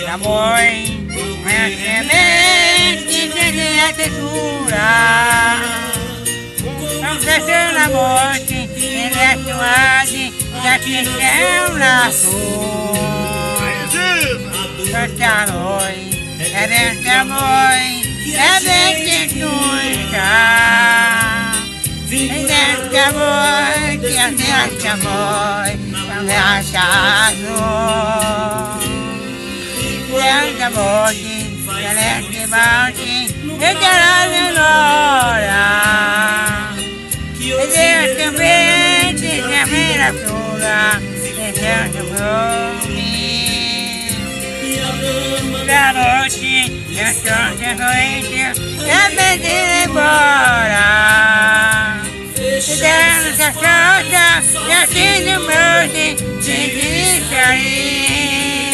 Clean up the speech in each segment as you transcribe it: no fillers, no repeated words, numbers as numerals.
amor, minha semente seria textura. Não cresceu na morte, ele é suave, já que céu na flor. Santa noite, é desse amor, é desse tuita. É desse amor, que é desse amor, não me achado. Desse amor, é desse balde, e quero melhorar. É desse verde, que é minha flora, é desse nome. Da noite, eu estou de noite, eu me ir embora. E dando essa solta, eu sinto meu de sair.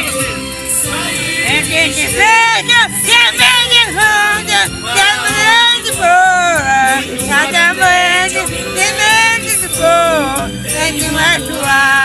É desse verde, que é minha flora, que é grande boa. Cada vez, que verde de cor, é de mais suave.